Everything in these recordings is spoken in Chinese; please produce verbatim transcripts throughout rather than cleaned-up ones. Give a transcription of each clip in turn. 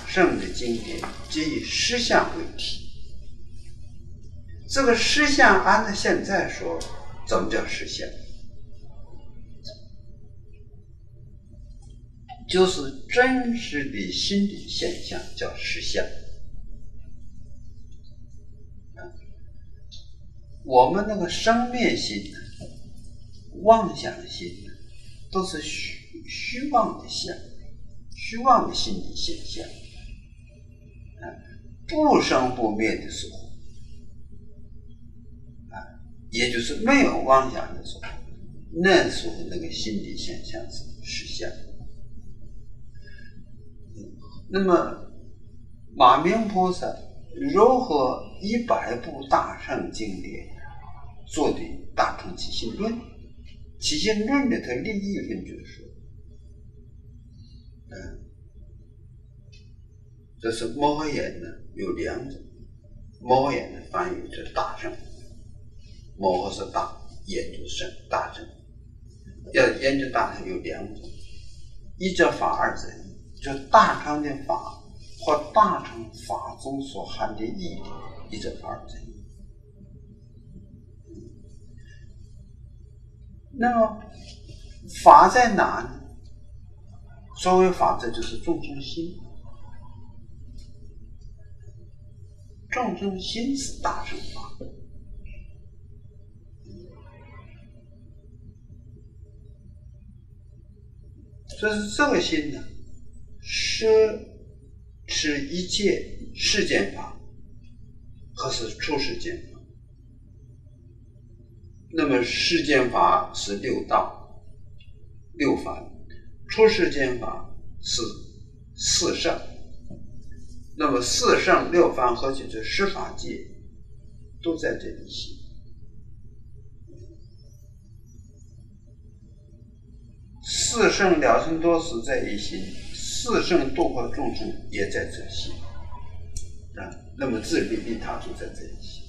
圣的经典皆以实相为题。这个实相按照现在说，怎么叫实相？就是真实的心理现象叫实相。我们那个生灭心、妄想心都是虚虚妄的相，虚妄的心理现象，不生不灭的时候，也就是没有妄想的时候，那时候那个心理现象是实相。那么马明菩萨如何一百部大乘经典做的大乘起信论？起信论里头立意论就是说，嗯，这是摩诃言呢有两种，摩诃言的翻译是大乘，摩诃是大，言就是圣，大乘。要研究大乘有两种，一者法，二者义，就大乘的法或大乘法中所含的义，一者法，二者义。那么法在哪呢？所谓法，这就是众生心。众生心是大乘法。所以这个心呢，摄持一切世间法，和是出世间法。那么世间法是六道、六凡，出世间法是四圣。那么四圣六凡合起这十法界，都在这一心。四圣了生多时在一心，四圣度化众生也在这心。啊，那么自利利他就在这一心。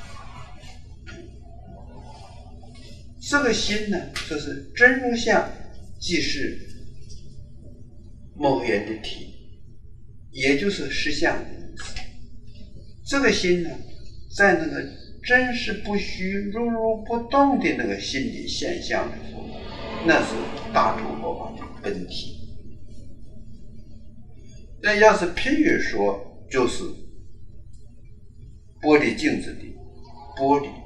这个心呢，就是真如相，即是摩诃言的体，也就是实相的意思。这个心呢，在那个真实不虚、如如不动的那个心理现象的时候，那是大乘佛法的本体。那要是譬喻说，就是玻璃镜子的玻璃。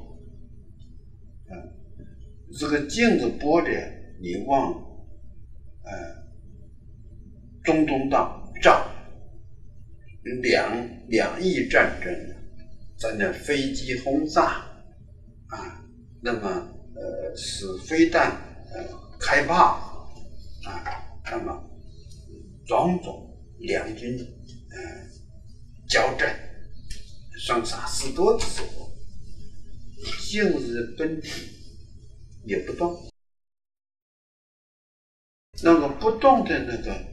这个镜子玻璃，你往呃中东道照，两两伊战争，在那飞机轰炸啊，那么呃使飞弹呃开炮啊，那么种种两军呃交战，生杀死夺的时候，镜子本体也不动，那个不动的那个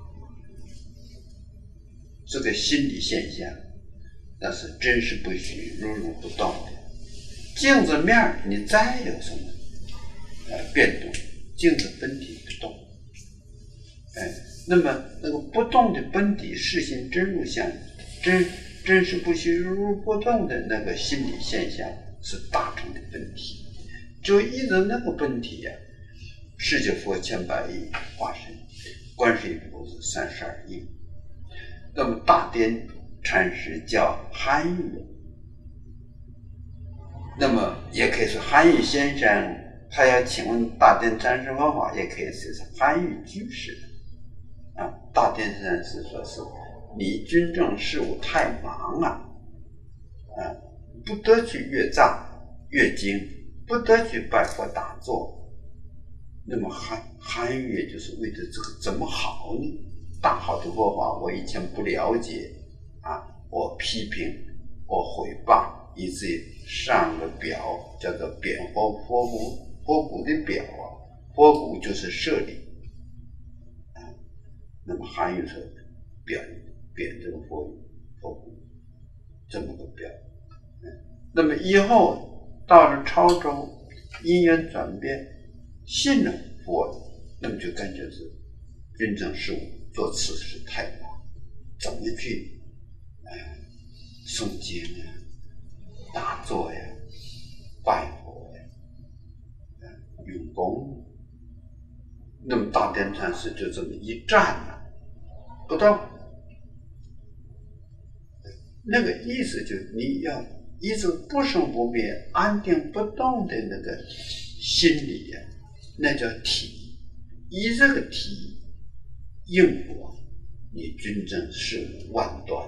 这个心理现象，那是真实不虚、如如不动的。镜子面你再有什么呃变动，镜子本体不动，哎，那么那个不动的本体是心真如相，真真实不虚、如如不动的那个心理现象，是大乘的本体。就依着那个本体呀、啊，释迦佛千百亿化身，观世音菩萨三十二应。那么大典禅师叫韩愈，那么也可以说韩愈先生，他要请问大典禅师文化，也可以说是韩愈居士。啊，大典禅师说是你军政事务太忙啊，啊，不得去阅藏阅经。不得去拜佛打坐，那么韩韩愈就是为了这个怎么好呢？大好的佛法我以前不了解啊，我批评，我毁谤，以至于上个表叫做贬佛佛骨，佛骨的表啊，佛骨就是舍利啊。那么韩愈说贬贬这个佛佛骨这么个表，嗯，那么以后。到了潮州，因缘转变，信了佛，那么就感觉是军政事务做此事太忙， 怎么去呃诵经啊、打坐呀、拜佛呀、呃、用功。那么大殿禅师就这么一站啊，不动。那个意思就是你要一直不生不灭、安定不动的那个心理呀、啊，那叫体。以这个体应付啊，你军政事务万端。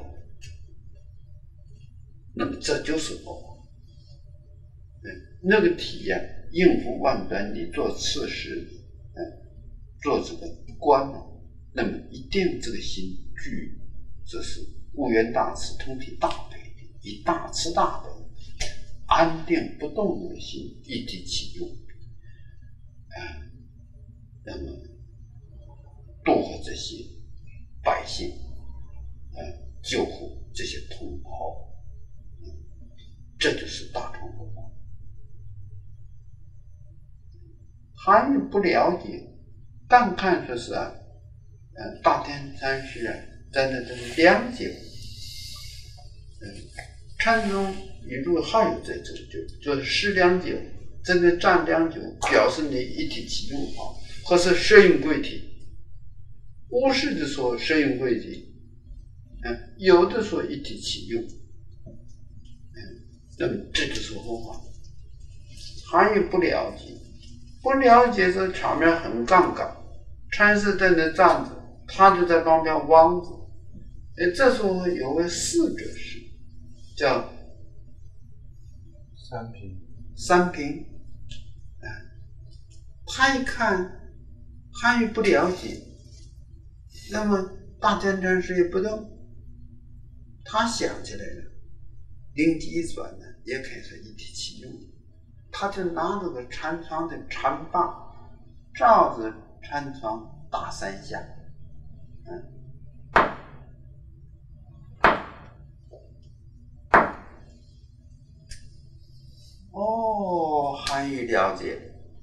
那么这就是佛法。那个体呀、啊，应付万端，你做刺史，嗯。做这个官呢，那么一定这个心具，这是无缘大慈，通体大悲，以大慈大悲，安定不动的心一体启用，啊、呃，那么度化这些百姓，啊、呃，救护这些同胞，嗯、这就是大乘佛法。韩愈不了解。但看出是啊，呃，大天禅师啊，在那这是良久，嗯，禅宗一路还有在这就就是施良久，真的占良久，表示你一体启用好，或是摄用归体。无事的说摄用归体，嗯，有的说一体启用，嗯，那么这就是佛法。韩愈不了解。不了解这场面很尴尬，禅师在那站着，他就在旁边望着。哎，这时候有位侍者是叫三平， 三平，哎，他一看韩愈不了解，那么大天禅师也不动，他想起来了，灵机一转呢，也开始一体启用。他就拿着个禅床的禅棒，照着禅床打三下，嗯，哦，韩愈了解，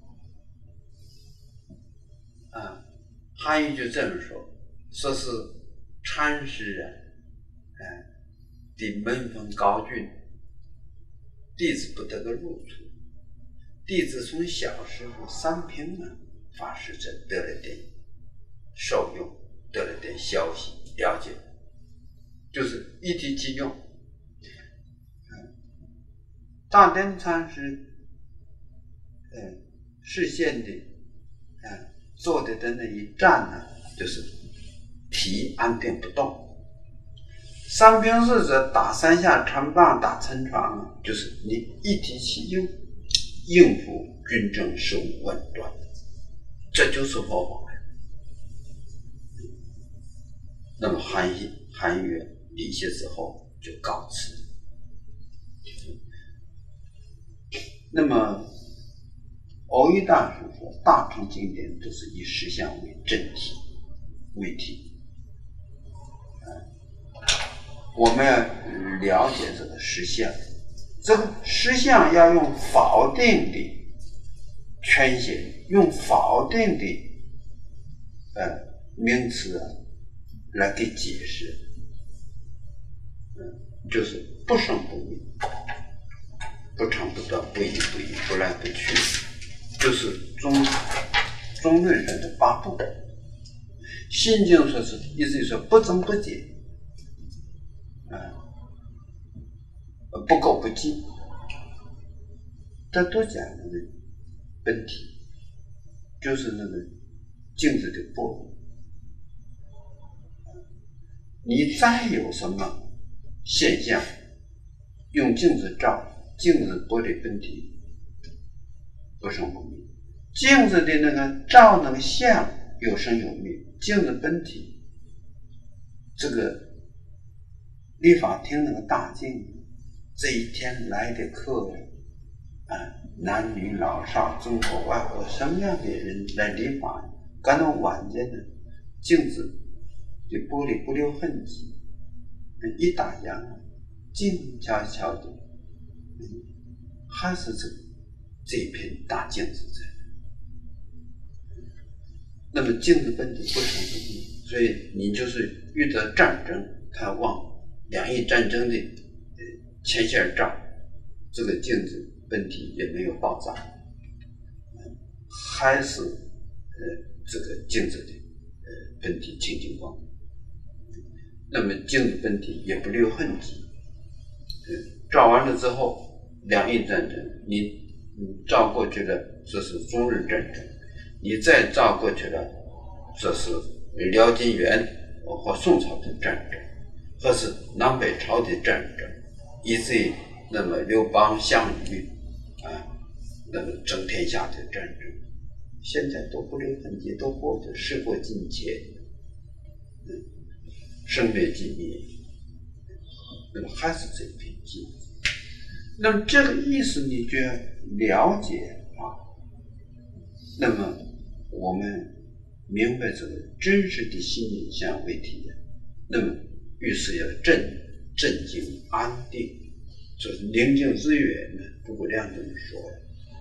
啊，韩愈就这么说，说是禅师啊，嗯，的门风高峻，弟子不得个入处。弟子从小时候三平呢法师这得了点受用，得了点消息了解，就是一体即用。嗯，大天禅师，嗯，视线的，嗯，坐的的那一站呢，就是体安定不动。三平侍者打三下禅棒打禅床，就是你一体起用。应付军政事务万端，这就是佛法。那么韩愈韩愈离席之后就告辞。那么偶一大师说，大乘经典都是以实相为正体为体，我们要了解这个实相。这个实相要用否定的圈写，用否定的呃名词啊来给解释，嗯，就是不生不灭，不长不短，不一不一，不来不去，就是中中论上的八不。心经说是意思说不增不减，啊。不垢不净，这都讲那个本体，就是那个镜子的玻璃。你再有什么现象，用镜子照，镜子玻璃本体不生不灭。镜子的那个照那个相有生有灭，镜子本体，这个立法厅那个大镜。这一天来的客人，啊，男女老少，中国外国什么样的人来理发？赶到晚间呢，镜子的玻璃不留痕迹，一打烊，静悄悄的，嗯，还是这这一片大镜子在。那么镜子本体不生不灭，所以你就是遇到战争， 他往两伊战争的前线照，这个镜子本体也没有爆炸，还是呃这个镜子的呃本体清净光。那么镜子本体也不留痕迹，呃照完了之后，两伊战争你你照过去了，这是中日战争，你再照过去了，这是辽金元或宋朝的战争，或是南北朝的战争，以至于那么刘邦、项羽啊，那么争天下的战争，现在都不留痕迹，都过去时过境迁，嗯，生灭即灭，那么还是这片镜子。那么这个意思你就要了解啊，那么我们明白这个真实的心灵相为体验，那么于是要镇镇静安定，就是宁静致远呢。诸葛亮这么说的，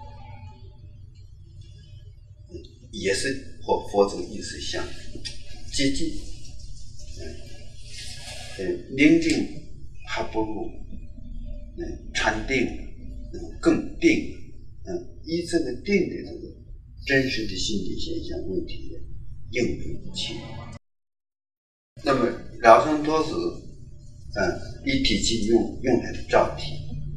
也是和佛这个意思相接近。嗯，宁静还不如嗯禅定嗯更定，嗯，以这个定的这个真实的心理现象为体验，应付一切。那么了生脱死，嗯，一体即用，用来照体。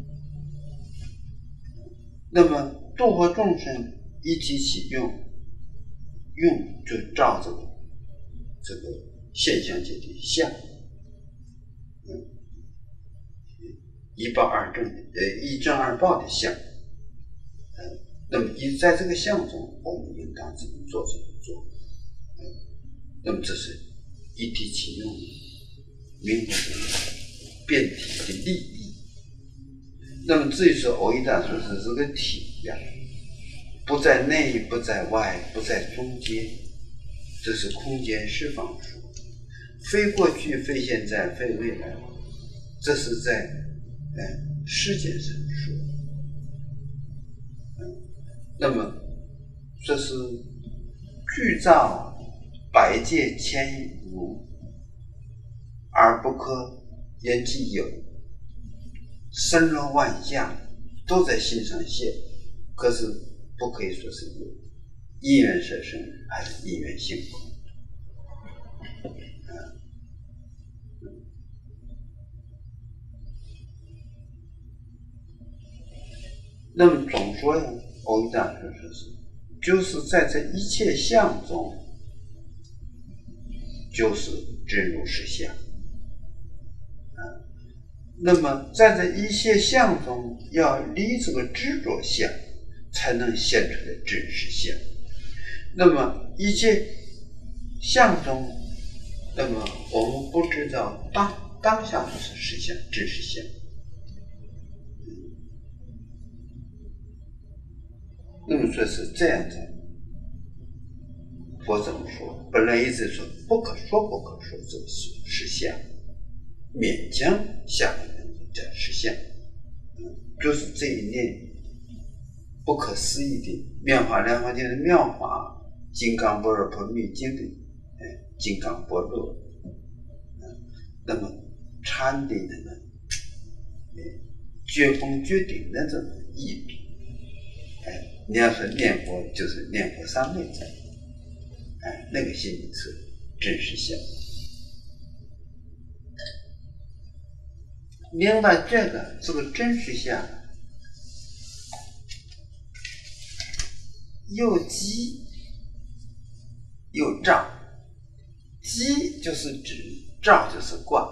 那么度化众生，一体起用，用就照这个这个现象界的相，嗯，一报二正的，呃，一正二报的相，嗯，那么一在这个相中，我们应当怎么做怎么做，嗯，那么这是一体起用，明白变体的利益。那么至于说偶一大说是这个体呀，不在内，不在外，不在中间，这是空间释放说，非过去，非现在，非未来，这是在呃世界上说。嗯，那么这是具造百界千如，而不可言其有，森罗万象都在心上现，可是不可以说是有，因缘摄生还是因缘性空。那么总说呀，欧一大说说是，就是在这一切相中，就是真如实相。啊，那么在这一切相中，要离这个执着相，才能现出来真实相。那么一切相中，那么我们不知道当当下就是实相，真实相。那么说是这样子，佛怎么说？本来一直说不可说不可说，这个是实相，勉强下面叫实相，嗯，就是这一念不可思议的妙法莲华经的妙法，金刚般若波罗蜜经的哎金刚般若，嗯，那么禅的那个哎觉空觉定的这种意义。哎，你要说念佛，就是念佛三昧在，哎，那个心理是真实相。明白这个，这个真实相，又即又照，即就是指，照就是观。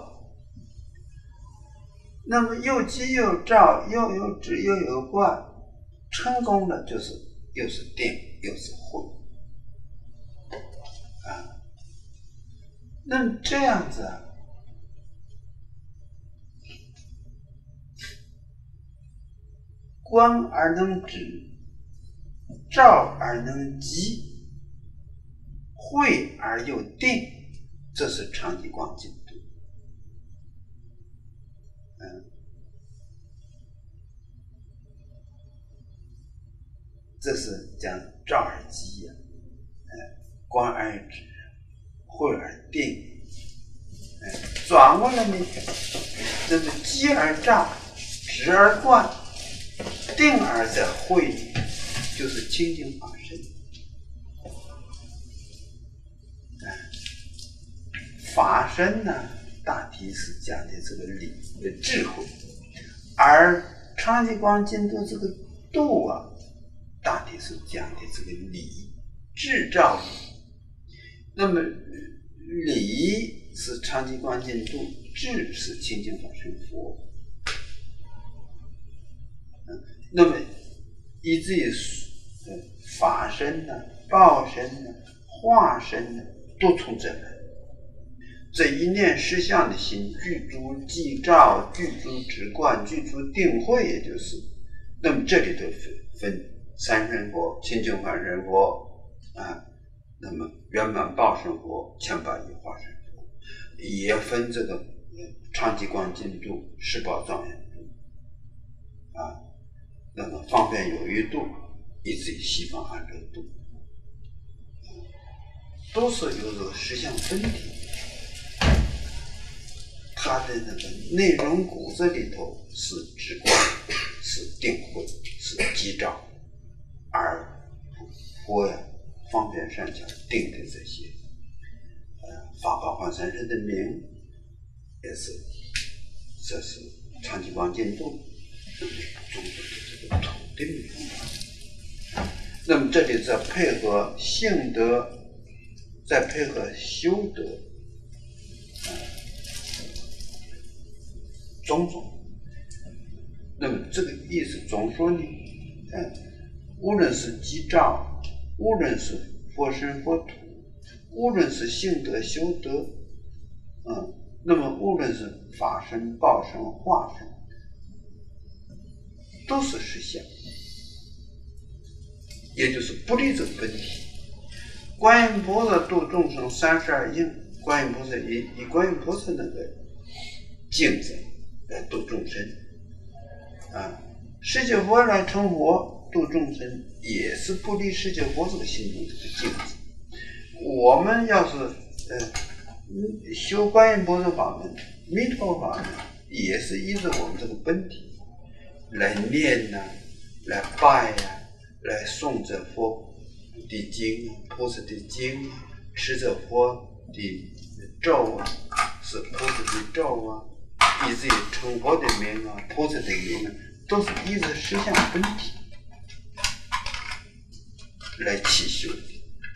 那么又即又照，又有指又有观。成功了就是又是定又是慧啊，那么这样子啊，观而能止，照而能即，慧而又定，这是长期光净土。嗯，这是讲照而即呀，呃，观而止，慧而定，呃，转反过来呢，那么积而诈，直而贯，定而在会，就是清净法身。法身呢，大体是讲的这个理的智慧，而长期光净土这个度啊，大体是讲的这个理，智照理。那么理是长期光净土，智是清净法身佛。嗯，那么以至于法身呢、报身呢、化身呢，都从这来。这一念实相的心，具足寂照，具足直观，具足定慧，也就是，那么这里头分分三身佛、清净法身佛啊，那么圆满报身佛、千百亿化身佛，也分这个长期光净土、十宝庄严度啊，那么方便有余度，以至于西方安乐度，都是有这个实相分体。它的那个内容骨子里头是直观，是定慧，是寂照，而佛呀方便善巧定的这些，呃，法宝幻三身的名，也是，这是长期光净土中国的这个土定名。那么这里再配合性德，再配合修德。种种，那么这个意思总说呢，嗯，无论是寂照，无论是佛身佛土，无论是性德修德，嗯，那么无论是法身、报身、化身，都是实相，也就是不离这个本体。观音菩萨度众生三十二应，观音菩萨以以观音菩萨那个境界来度众生啊，释迦佛来成佛度众生，也是不离释迦佛这个心中这个境界。我们要是呃修观音菩萨法门、弥陀法门，也是依着我们这个本体来念呐、啊，来拜呀、啊，来诵这佛的经啊，菩萨的经啊，持着佛的咒啊，是菩萨的咒啊。以至于成佛的名啊，菩萨的名啊，都是依着实相本体来起修的。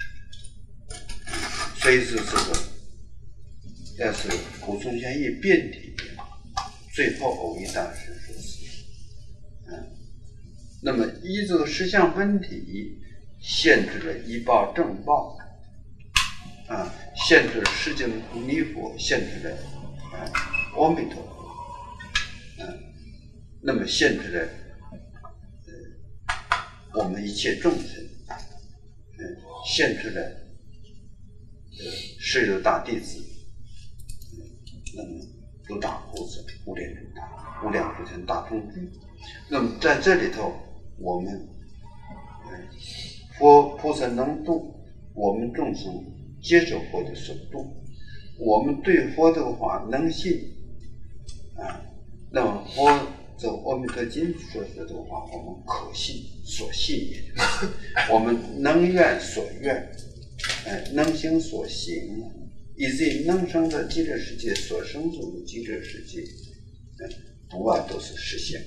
所以说这个，要是古宗贤一辩题，最后偶一大师说是，嗯，那么依这个实相本体，限制了依报正报，啊，限制了释迦牟尼佛，限制了啊阿弥陀佛。嗯，那么限制了呃我们一切众生，嗯，限制了呃十有大弟子，嗯，那么如大菩萨、无量诸大、无量诸天大众聚。那么在这里头，我们呃佛菩萨能度，我们众生接受佛的所度，我们对佛这个话能信啊。那么佛这《阿弥陀经》说的这个话，我们可信所信，也就是我们能愿所愿，呃，能行所行，以至于能生的极乐世界所生出的极乐世界，呃，不外都是实相。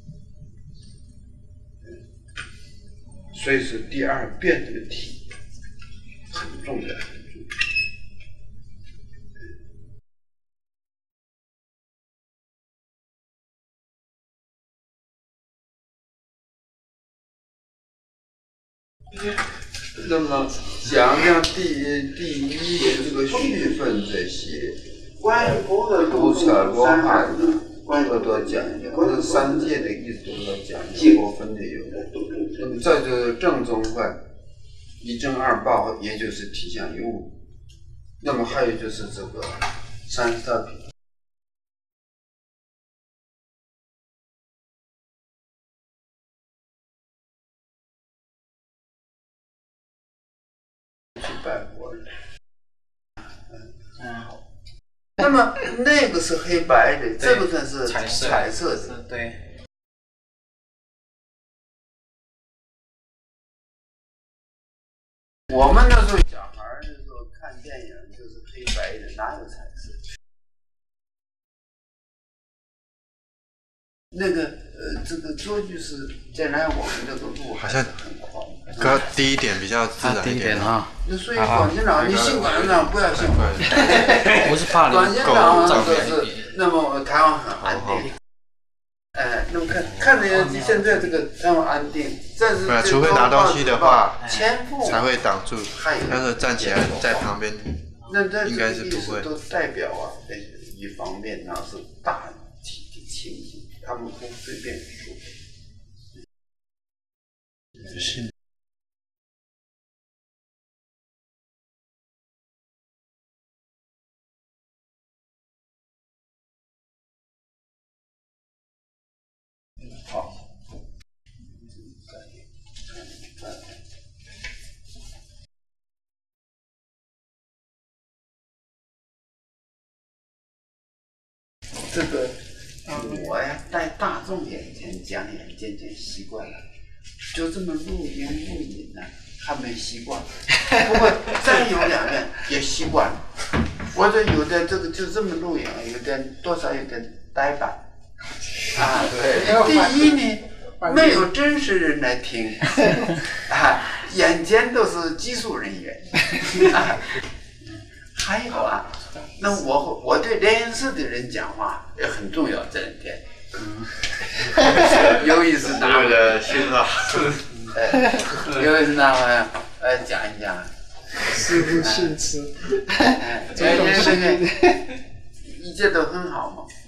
呃、所以说第二辩这个题很重要，很重要。那么讲讲第第一的这个序分这些，都差罗汉呢，多多讲一讲。这三界的意思多多讲一讲，我分的有。那么再就是正宗派，一正二报，也就是体相有无。那么还有就是这个三十大品。去拜佛了。嗯，好。 那么那个是黑白的，这个算是彩色彩色的。 对。 我们那时候小孩儿的时候看电影就是黑白的，哪有彩色？那个呃，这个捉句是将来我们这个路好像很宽。 哥第一点比较自然啊、第一点啊。 那所以管警长，你信管警长，不要信我。 不是怕你管警长照就是，那么台湾很安定。哎，那么看看着现在这个台湾安定，但是对，除非拿东西的话， 前后才会挡住。要是站起来在旁边， 那这应该是不会。 都代表啊，一方面那是大体的情形，他们不随便说。 是。 好。这个我呀，在大众眼前讲也渐渐习惯了，就这么录音录影呢，还没习惯。不过再有两遍也习惯了。我这有的这个就这么录影，有点多少有点呆板。啊，第一呢，没有真实人来听，啊，眼前都是技术人员，啊，还有啊，那我我对联营室的人讲话也很重要，这两天，有意思拿为了信号， 呃，有意思拿回呃讲一讲， 师傅信词， 哎，这个一切都很好嘛。